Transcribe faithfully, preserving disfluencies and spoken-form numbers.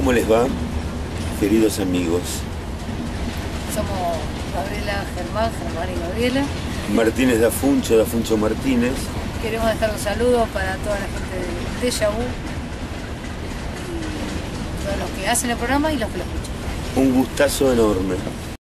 ¿Cómo les va, queridos amigos? Somos Gabriela, Germán, Germán y Gabriela. Martínez Dafuncho, Dafuncho Martínez. Queremos dejar un saludo para toda la gente de Déjà Vu, y todos los que hacen el programa y los que lo escuchan. Un gustazo enorme.